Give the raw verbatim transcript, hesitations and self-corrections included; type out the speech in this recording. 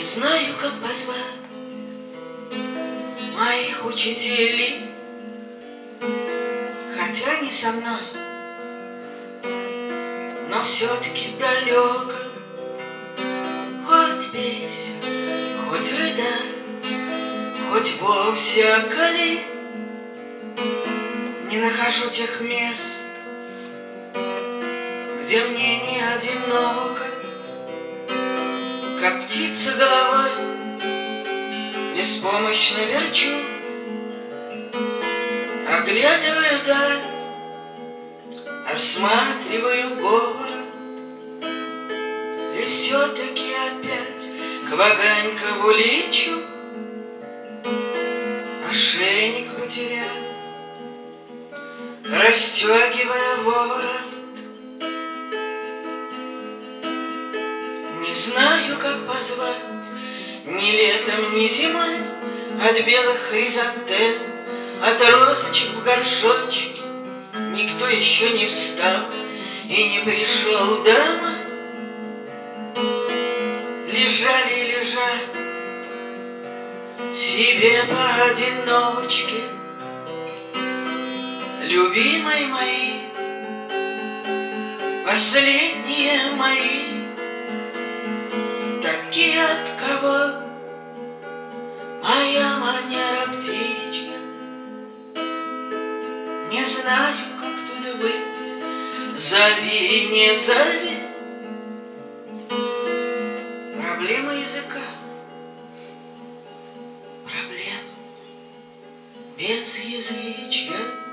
знаю, как позвать моих учителей, хотя не со мной, но все-таки далеко. Хоть бейся, хоть рыдай, хоть вовсе околи, не нахожу тех мест, где мне не одиноко. Как птица головой беспомощно верчу, оглядываю даль, осматриваю город, и все-таки опять к Ваганькову лечу. Ошейник потерял, расстегивая ворот. Не знаю, как позвать ни летом, ни зимой от белых хризантем, от розочек в горшочке. Никто еще не встал и не пришел домой. Лежали и лежат себе поодиночке любимые мои, последние мои. Такие, от кого моя манера птичья. Не знаю, как тут быть, зови, не зови. Проблема языка, проблема безязычья.